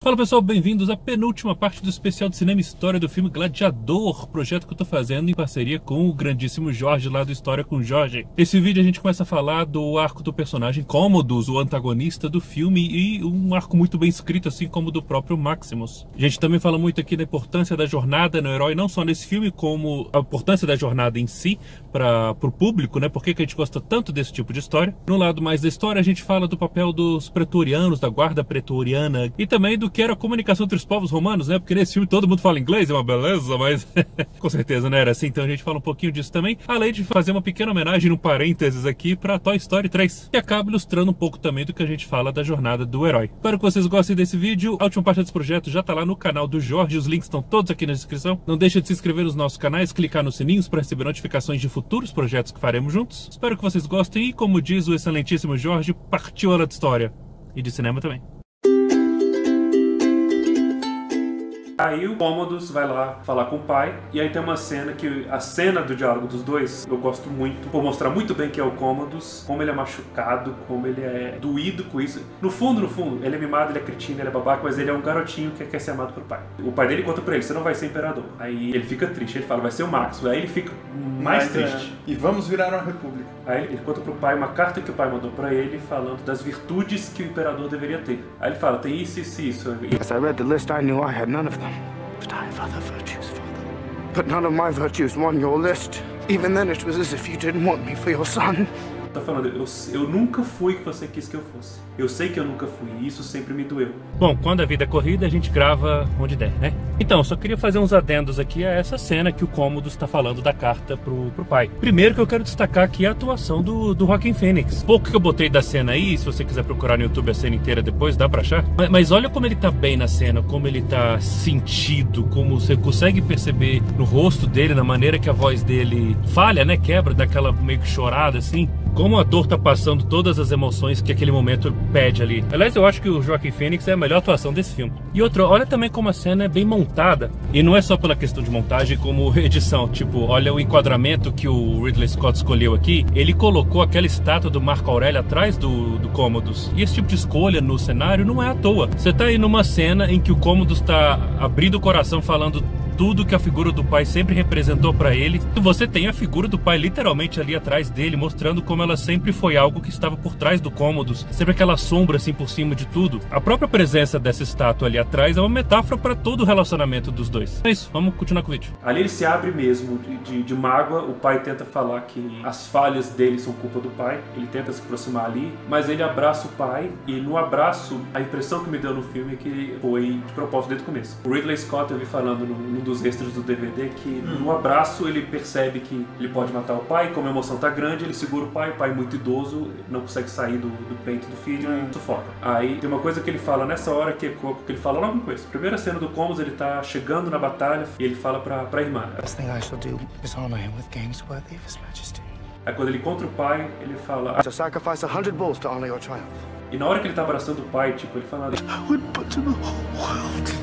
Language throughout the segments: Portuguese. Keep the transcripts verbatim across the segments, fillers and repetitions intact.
Fala pessoal, bem-vindos à penúltima parte do especial de cinema história do filme Gladiador, projeto que eu tô fazendo em parceria com o grandíssimo Jorge lá do História com Jorge. Esse vídeo a gente começa a falar do arco do personagem Commodus, o antagonista do filme, e um arco muito bem escrito, assim como o do próprio Maximus. A gente também fala muito aqui da importância da jornada no herói, não só nesse filme, como a importância da jornada em si para o público, né? Por que que a gente gosta tanto desse tipo de história. No lado mais da história a gente fala do papel dos pretorianos, da guarda pretoriana, e também do que era a comunicação entre os povos romanos, né? Porque nesse filme todo mundo fala inglês, é uma beleza, mas com certeza não era assim, então a gente fala um pouquinho disso também, além de fazer uma pequena homenagem, no parênteses aqui, para Toy Story três, e acaba ilustrando um pouco também do que a gente fala da jornada do herói. Espero que vocês gostem desse vídeo. A última parte desse projeto já tá lá no canal do Jorge, os links estão todos aqui na descrição. Não deixa de se inscrever nos nossos canais, clicar nos sininhos para receber notificações de futuros projetos que faremos juntos. Espero que vocês gostem e, como diz o excelentíssimo Jorge, partiu a hora de história. E de cinema também. Aí o Commodus vai lá falar com o pai, e aí tem uma cena que, a cena do diálogo dos dois, eu gosto muito, vou mostrar muito bem que é o Commodus, como ele é machucado, como ele é doído com isso. No fundo, no fundo, ele é mimado, ele é cretino, ele é babaca, mas ele é um garotinho que quer ser amado pelo pai. O pai dele conta pra ele, você não vai ser imperador. Aí ele fica triste, ele fala, vai ser o Maximus. Aí ele fica mais mas, triste. É... E vamos virar uma república. Aí ele conta pro pai uma carta que o pai mandou pra ele, falando das virtudes que o imperador deveria ter. Aí ele fala, tem isso, isso, isso. As I read the list, I knew I had none of them. But I have other virtues, Father. But none of my virtues won your list. Even then it was as if you didn't want me for your son. Tá falando, eu, eu nunca fui o que você quis que eu fosse. Eu sei que eu nunca fui, e isso sempre me doeu. Bom, quando a vida é corrida, a gente grava onde der, né? Então, eu só queria fazer uns adendos aqui a essa cena que o Commodus está falando da carta pro, pro pai. Primeiro que eu quero destacar aqui a atuação do, do Joaquin Phoenix. Pouco que eu botei da cena aí, se você quiser procurar no YouTube a cena inteira depois, dá pra achar. Mas, mas olha como ele tá bem na cena, como ele tá sentido, como você consegue perceber no rosto dele, na maneira que a voz dele falha, né? Quebra, daquela meio que chorada assim. Como o ator tá passando todas as emoções que aquele momento pede ali. Aliás, eu acho que o Joaquin Phoenix é a melhor atuação desse filme. E outra, olha também como a cena é bem montada. E não é só pela questão de montagem, como edição. Tipo, olha o enquadramento que o Ridley Scott escolheu aqui. Ele colocou aquela estátua do Marco Aurélio atrás do, do Commodus. E esse tipo de escolha no cenário não é à toa. Você tá aí numa cena em que o Commodus tá abrindo o coração falando tudo que a figura do pai sempre representou pra ele. Você tem a figura do pai literalmente ali atrás dele, mostrando como ela sempre foi algo que estava por trás do Commodus, sempre aquela sombra assim por cima de tudo. A própria presença dessa estátua ali atrás é uma metáfora para todo o relacionamento dos dois. É isso, vamos continuar com o vídeo. Ali ele se abre mesmo de, de, de mágoa. O pai tenta falar que as falhas dele são culpa do pai, ele tenta se aproximar ali, mas ele abraça o pai, e no abraço, a impressão que me deu no filme é que foi de propósito desde o começo. O Ridley Scott, eu vi falando no, no dos extras do D V D, que hum. no abraço ele percebe que ele pode matar o pai, como a emoção tá grande, ele segura o pai, o pai é muito idoso, não consegue sair do, do peito do filho hum. e sufoca. Aí tem uma coisa que ele fala nessa hora, que, que ele fala logo uma coisa. Primeira cena do Commodus, ele tá chegando na batalha e ele fala pra, pra irmã. Best thing I shall do is honor him with games worthy of his majesty. Aí quando ele encontra o pai, ele fala, to sacrifice a hundred bulls to honor your triumph. E na hora que ele tá abraçando o pai, tipo, ele fala, I would put to the whole world.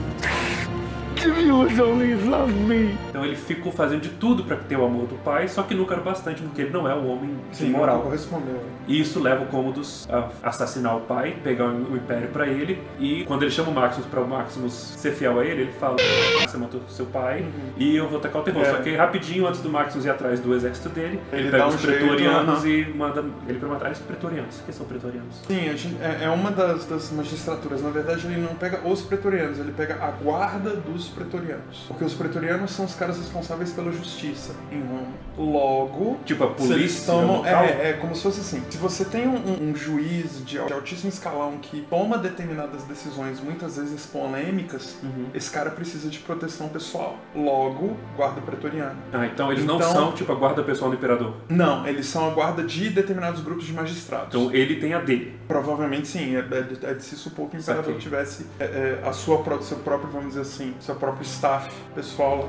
If you would only love me. Então ele ficou fazendo de tudo para ter o amor do pai, só que nunca era bastante, porque ele não é um homem Sim, moral. Não correspondeu. E isso leva o Commodus a assassinar o pai, pegar o império para ele, e quando ele chama o Maximus para o Maximus ser fiel a ele, ele fala, você matou seu pai, uhum. e eu vou tacar o terror. É. Só que rapidinho, antes do Maximus ir atrás do exército dele, ele, ele pega os um pretorianos jeito, e manda ele para matar os pretorianos. O que são pretorianos? Sim, a gente, é, é uma das, das magistraturas. Na verdade, ele não pega os pretorianos, ele pega a guarda dos pretorianos. Porque os pretorianos são os caras responsáveis pela justiça em Roma. Logo, tipo a polícia tomam, é, é como se fosse assim. Se você tem um, um juiz de, de altíssimo escalão que toma determinadas decisões, muitas vezes polêmicas, uhum. esse cara precisa de proteção pessoal. Logo, guarda pretoriana. Ah, então eles então, não são tipo a guarda pessoal do imperador? Não, eles são a guarda de determinados grupos de magistrados. Então ele tem a dele? Provavelmente sim. É, é, é de se supor que o imperador tivesse é, é, a sua, seu próprio, vamos dizer assim, seu próprio staff pessoal. Mas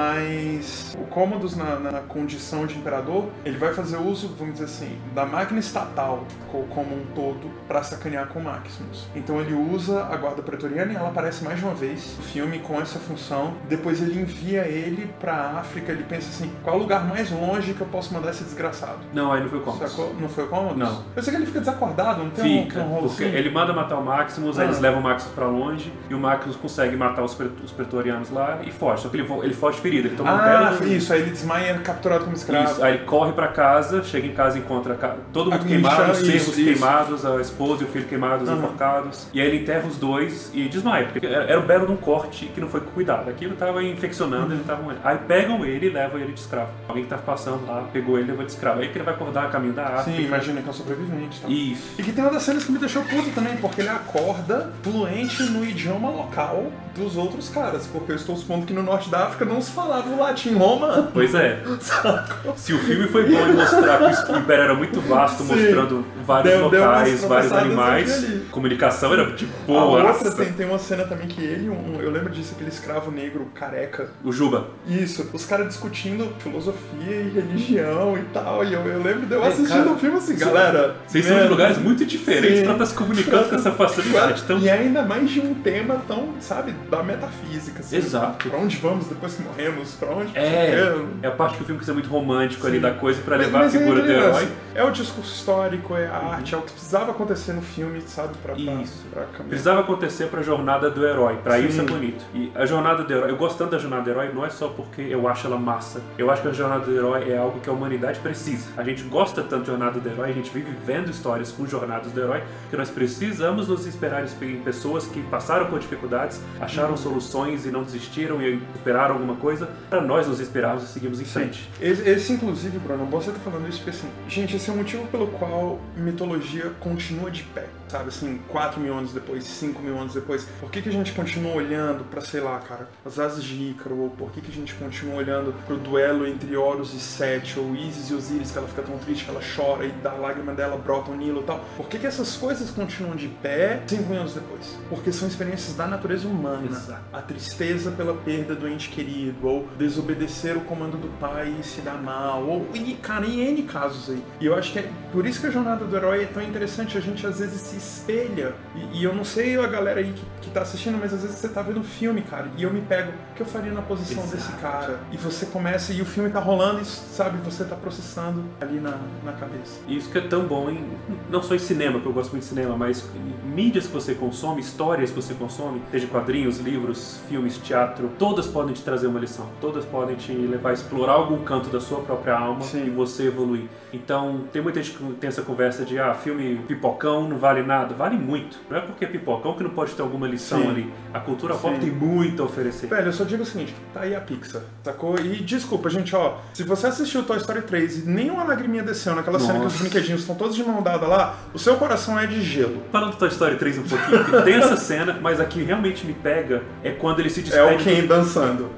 Mas o Commodus, na, na condição de imperador, ele vai fazer uso, vamos dizer assim, da máquina estatal como um todo para sacanear com o Maximus. Então ele usa a guarda pretoriana e ela aparece mais de uma vez no filme com essa função. Depois ele envia ele pra África, ele pensa assim, qual é o lugar mais longe que eu posso mandar esse desgraçado? Não, aí não foi o Commodus. Sacou? Não foi o Commodus? Não. Eu sei que ele fica desacordado, não tem fica, um, um rolo porque assim? ele manda matar o Maximus, ah. aí eles levam o Maximus pra longe e o Maximus consegue matar os, pre os pretorianos lá e foge. Só que ele, ele foge ferido, ele toma ah, um belo... isso, aí ele desmaia e é capturado como escravo. Isso, aí ele corre pra casa, chega em casa e encontra ca... todo mundo a queimado, os servos isso, queimados, a esposa e o filho queimados, uhum. enforcados. E aí ele enterra os dois e desmaia, porque era o belo de um corte que não foi com cuidado. Aquilo tava infeccionando, uhum. ele tava morrendo. Aí pegam ele e levam ele de escravo. Alguém que tava passando lá, pegou ele e levou de escravo. Aí que ele vai acordar a caminho da África. Sim, imagina que é um sobrevivente. Tá? Isso. E que tem uma das cenas que me deixou puto também, porque ele acorda fluente no idioma local dos outros caras. Porque eu estou supondo que no norte da África não se falava o latim romano. Pois é. Se o filme foi bom em mostrar que o Império era muito vasto, sim. mostrando vários deu, locais, deu vários animais, comunicação era tipo boa. A outra tem, tem uma cena também que ele, um, eu lembro disso, aquele escravo negro careca. O Juba. Isso. Os caras discutindo filosofia e religião e tal. E eu, eu lembro de eu assistindo o um filme assim, galera. Vocês são de lugares muito diferentes sim. pra estar se comunicando com essa facilidade. Então... E ainda mais de um tema tão, sabe, da metafísica. Assim, exato. Pra onde vamos depois que morremos? Pra onde é, é a parte que o filme quer ser muito romântico sim. ali da coisa pra levar mas, mas a figura é, do herói. É o discurso histórico, é a arte, uhum. é o que precisava acontecer no filme, sabe? Pra, isso. Pra, pra precisava acontecer pra jornada do herói, pra sim. isso é bonito. E a jornada do herói, eu gosto tanto da jornada do herói, não é só porque eu acho ela massa. Eu acho que a jornada do herói é algo que a humanidade precisa. A gente gosta tanto de jornada do herói, a gente vive vendo histórias com jornadas do herói, que nós precisamos nos inspirar em pessoas que passaram por dificuldades, acharam uhum. soluções e não desistiram e esperaram alguma coisa, pra nós nos inspirarmos e seguirmos em frente. Esse, esse, inclusive, Bruno, você tá falando isso porque, assim, gente, esse é o motivo pelo qual mitologia continua de pé, sabe, assim, quatro mil anos depois, cinco mil anos depois. Por que que a gente continua olhando pra, sei lá, cara, as asas de Ícaro, ou por que que a gente continua olhando pro duelo entre Horus e Sete, ou Ísis e Osíris, que ela fica tão triste que ela chora e da lágrima dela brota o Nilo e tal. Por que que essas coisas continuam de pé cinco mil anos depois? Porque são experiências da natureza humana. Exato. A tristeza pela perda do ente querido, ou desobedecer o comando do pai e se dar mal, ou, e, cara, em N casos aí. E eu acho que é por isso que a jornada do herói é tão interessante, a gente às vezes se espelha, e, e eu não sei a galera aí que, que tá assistindo, mas às vezes você tá vendo um filme, cara, e eu me pego, o que eu faria na posição Exato. Desse cara? E você começa, e o filme tá rolando, e sabe, você tá processando ali na, na cabeça. Isso que é tão bom, em, não só em cinema, que eu gosto muito de cinema, mas em mídias que você consome, histórias que você consome, seja quadrinhos, livros, filmes, teatro, todas podem te trazer uma lição, todas podem te levar a explorar algum canto da sua própria alma Sim. e você evoluir. Então, tem muita gente que tem essa conversa de, ah, filme pipocão não vale nada. Vale muito. Não é porque é pipocão que não pode ter alguma lição Sim. ali. A cultura Sim. pop tem muito a oferecer. Velho, eu só digo o seguinte, tá aí a Pixar, sacou? E desculpa, gente, ó, se você assistiu Toy Story três e nenhuma lagriminha desceu naquela Nossa. Cena que os brinquedinhos estão todos de mão dada lá, o seu coração é de gelo. Falando do Toy Story três um pouquinho, tem essa cena, mas a que realmente me pega é quando ele se despede... É o Ken dançando.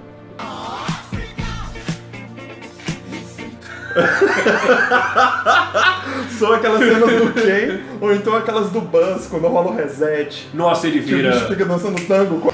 São aquelas cenas do Ken, ou então aquelas do Buzz, quando rola o reset. Nossa, ele vira... Que o bicho fica dançando tango.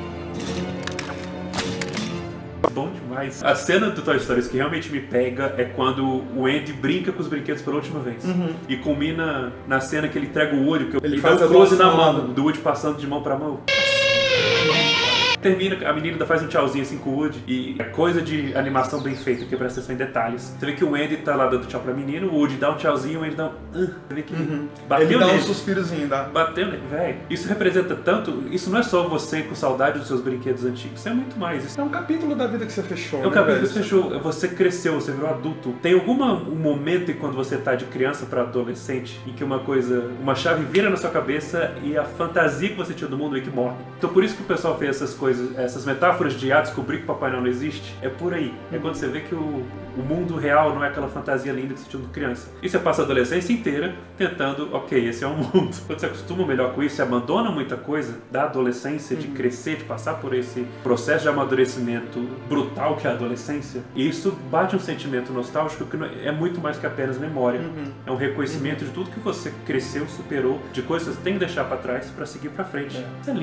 Bom demais. A cena do Toy Story que realmente me pega é quando o Andy brinca com os brinquedos pela última vez. Uhum. E culmina na cena que ele entrega o Woody, que ele, ele faz dá um close na mão, do Woody passando de mão pra mão. Termina, a menina ainda faz um tchauzinho assim com o Woody. E é coisa de animação bem feita, que presta atenção em detalhes. Você vê que o Andy tá lá dando tchau pra menina, o Woody dá um tchauzinho, o Andy dá um... Uh, você vê que uhum. bateu Ele dá nele. um suspirozinho, dá. Bateu nele, velho. Isso representa tanto... Isso não é só você com saudade dos seus brinquedos antigos. Isso é muito mais. Isso é um capítulo da vida que você fechou, É um né, capítulo velho? que você fechou. Você cresceu, você virou adulto. Tem algum um momento em quando você tá de criança pra adolescente em que uma coisa... Uma chave vira na sua cabeça e a fantasia que você tinha do mundo é que morre. Então por isso que o pessoal fez essas coisas, essas metáforas de ah, descobrir que o Papai Noel não existe, é por aí. É quando você vê que o, o mundo real não é aquela fantasia linda que você tinha de criança. E você passa a adolescência inteira tentando, ok, esse é o mundo. Quando você acostuma melhor com isso, você abandona muita coisa da adolescência, de uhum. crescer, de passar por esse processo de amadurecimento brutal que é a adolescência, e isso bate um sentimento nostálgico que é muito mais que apenas memória. Uhum. É um reconhecimento uhum. de tudo que você cresceu, superou, de coisas que você tem que deixar pra trás pra seguir pra frente. É. Isso é lindo, velho.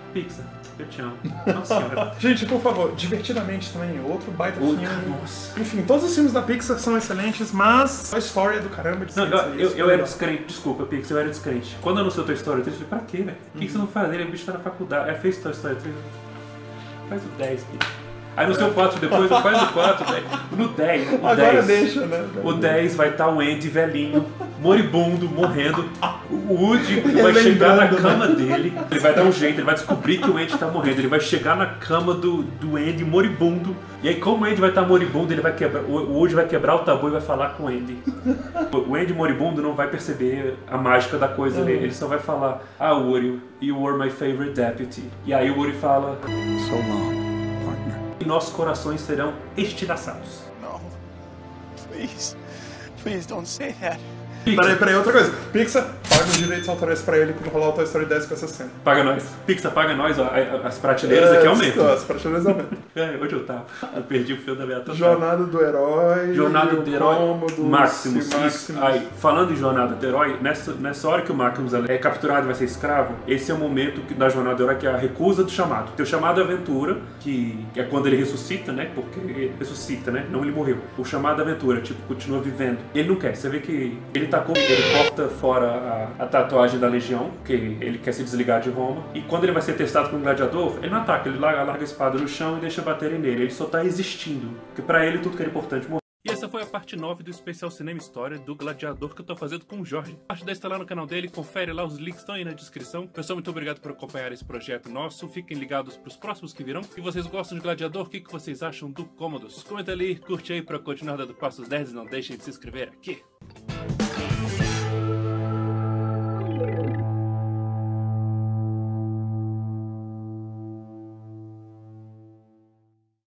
Pixar, eu te amo. Nossa senhora. Gente, por favor, Divertidamente também, outro baita O- filme. Nossa. Enfim, todos os filmes da Pixar são excelentes, mas a história é do caramba de Não, ser eu, eu, isso, eu né? era descrente, desculpa, Pix, eu era descrente. Quando eu anunciei Toy Story três, eu falei, pra quê, velho? Por que, que você não faz ele? O bicho tá na faculdade. Aí fez Toy Story três, faz o dez, bicho. Aí no seu quatro depois, eu faz o quatro, velho. No dez, o Agora dez. deixa, né? O dez vai estar o Andy velhinho, moribundo, morrendo. O Woody vai chegar na cama dele. Ele vai dar um jeito, ele vai descobrir que o Andy tá morrendo. Ele vai chegar na cama do, do Andy moribundo. E aí, como o Andy vai estar moribundo, ele vai quebrar, o Woody vai quebrar o tabu e vai falar com o Andy. O Andy moribundo não vai perceber a mágica da coisa ali. Ele só vai falar: Ah, Woody, you were my favorite deputy. E aí o Woody fala: So long, partner. E nossos corações serão estilhaçados. No. Please. Please don't say that. Peraí, peraí, outra coisa. Pixar, paga os direitos autorais pra ele quando rolar o Toy Story dez com essa cena. Paga nós. Pixar, paga nós, ó, a- a- as prateleiras aqui aumentam. As prateleiras aumentam. É, onde eu tava? Eu perdi o fio da meia total. Jornada do Herói. Jornada o do Herói Cômodos Maximus. e Isso. Maximus. Aí, falando em Jornada do Herói, nessa, nessa hora que o Maximus é capturado e vai ser escravo, esse é o momento que, da Jornada do Herói que é a recusa do chamado. Tem o chamado aventura, que é quando ele ressuscita, né? Porque ele ressuscita, né? Não ele morreu. O chamado aventura, tipo, continua vivendo. Ele não quer. Você vê que ele tacou, ele corta fora a, a tatuagem da Legião, que ele quer se desligar de Roma. E quando ele vai ser testado como gladiador, ele não ataca, ele larga, larga a espada no chão e deixa baterem nele. Ele só tá existindo. Porque pra ele tudo que era importante morreu. E essa foi a parte nove do especial Cinema História do Gladiador que eu tô fazendo com o Jorge. A parte dez está lá no canal dele, confere lá, os links estão aí na descrição. Pessoal, muito obrigado por acompanhar esse projeto nosso. Fiquem ligados pros próximos que virão. Se vocês gostam de Gladiador, o que, que vocês acham do Cômodos? Comenta ali, curte aí pra continuar dando passos nerds e não deixem de se inscrever aqui.